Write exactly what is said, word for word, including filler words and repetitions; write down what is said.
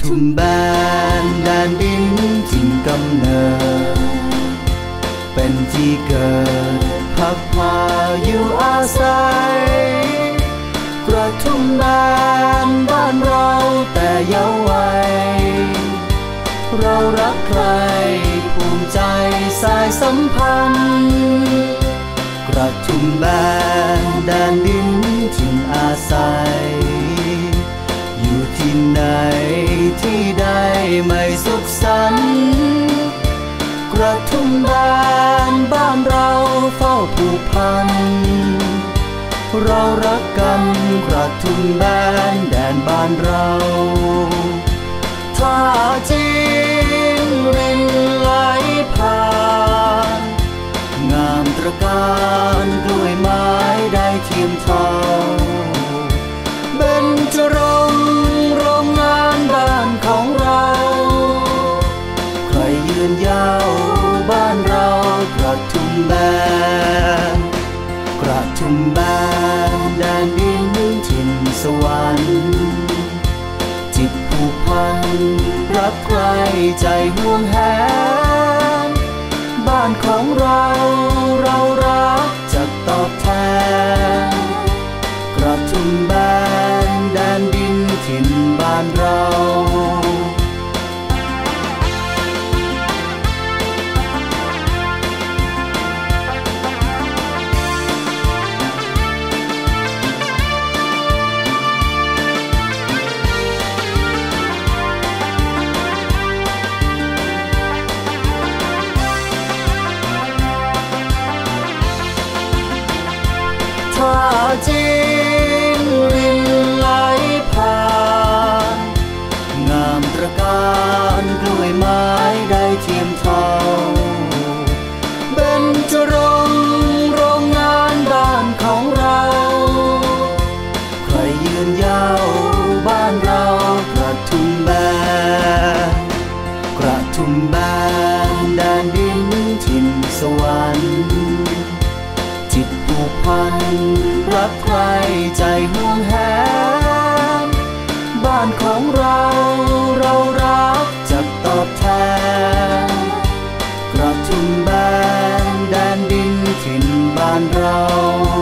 ทุมแบนแดนดินถิ่นกำเนิดเป็นที่เกิดพักพาอยู่อาศัยกระทุ่มแบนบ้านเราแต่เยาว์วัยเรารักใครภูมิใจสายสัมพันธ์กระทุ่มแบนแดนดินถิ่นอาศัยอยู่ที่ไหนที่ใดไม่สุขสันต์กระทุ่มแบนบ้านเราเฝ้าผูกพันเรารักกันกระทุ่มแบนแดนบ้านเราท่าจีนรินไหลผ่านงามตระการกล้วยไม้ได้เทียมเท่าเบญจรงค์โรงงานบ้านของเราใครยืนยาวบ้านเรากระทุ่มแบนกระทุ่มแบนแดนดินถิ่นสวรรค์จิตผูกพันรักใครใจห่วงแหนบ้านของเราเรารักจะตอบแทนกระทุ่มแบนแดนดินถิ่นบ้านเราท่าจีนรินไหลผ่านงามตระการกล้วยไม้ได้เทียมเท่าเบญจรงค์โรงงานบ้านของเราใครยืนยาวบ้านเรากระทุ่มแบนกระทุ่มแบนแดนดินถิ่นสวรรค์จิตผูกพันรักใครใจห่วงแหนบ้านของเราเรารักจะตอบแทนกระทุ่มแบนแดนดินถิ่นบ้านเรา